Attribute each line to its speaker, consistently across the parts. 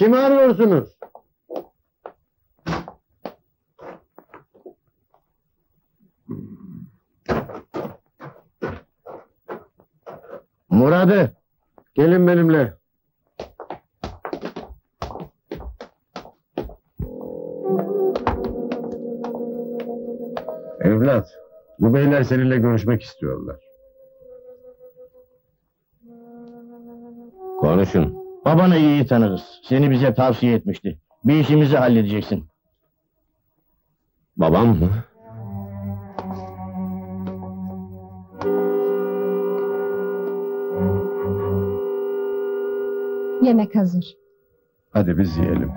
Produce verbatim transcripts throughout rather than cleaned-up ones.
Speaker 1: Kimi arıyorsunuz? Murat'ı, gelin benimle. Evlat, bu beyler seninle görüşmek istiyorlar.
Speaker 2: Konuşun.
Speaker 3: Babanı iyi tanırız. Seni bize tavsiye etmişti. Bir işimizi halledeceksin.
Speaker 2: Babam mı?
Speaker 4: Yemek hazır.
Speaker 1: Hadi biz yiyelim.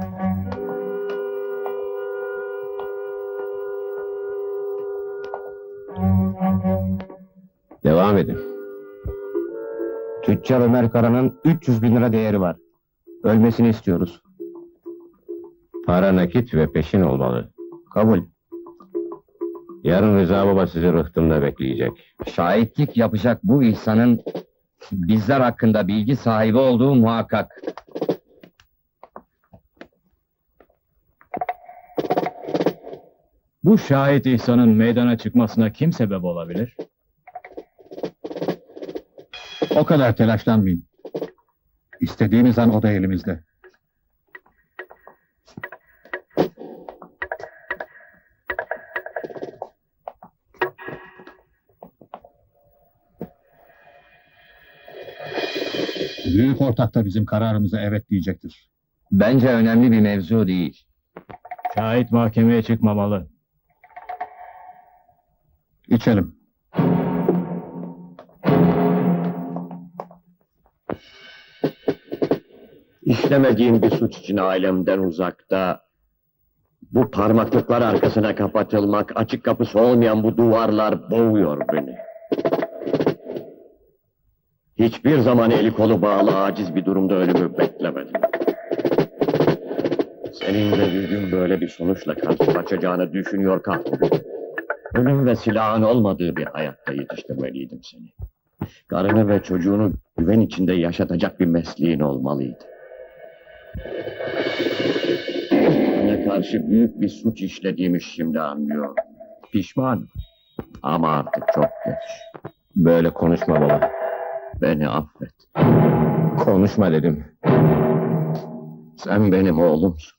Speaker 2: Devam edin.
Speaker 3: Tüccar Ömer Kara'nın üç yüz bin lira değeri var. Ölmesini istiyoruz.
Speaker 2: Para nakit ve peşin olmalı.
Speaker 3: Kabul.
Speaker 2: Yarın Rıza Baba sizi rıhtımda bekleyecek.
Speaker 5: Şahitlik yapacak bu İhsan'ın bizler hakkında bilgi sahibi olduğu muhakkak.
Speaker 6: Bu şahit İhsan'ın meydana çıkmasına kim sebep olabilir?
Speaker 7: O kadar telaşlanmayın. İstediğimiz an o da elimizde. Büyük ortak da bizim kararımıza evet diyecektir.
Speaker 5: Bence önemli bir mevzu değil.
Speaker 6: Şahit mahkemeye çıkmamalı.
Speaker 7: İçelim.
Speaker 1: İşlemediğim bir suç için ailemden uzakta, bu parmaklıklar arkasına kapatılmak, açık kapısı olmayan bu duvarlar boğuyor beni. Hiçbir zaman eli kolu bağlı, aciz bir durumda ölümü beklemedim. Senin de bir gün böyle bir sonuçla karşılaşacağını düşünüyor kahroldum. Ölüm ve silahın olmadığı bir hayatta yetiştirmeliydim seni. Karını ve çocuğunu güven içinde yaşatacak bir mesleğin olmalıydı. Bana karşı büyük bir suç işlediğimi şimdi anlıyorum. Pişmanım. Ama artık çok geç.
Speaker 2: Böyle konuşma baba.
Speaker 1: Beni affet.
Speaker 2: Konuşma dedim.
Speaker 1: Sen benim oğlumsun.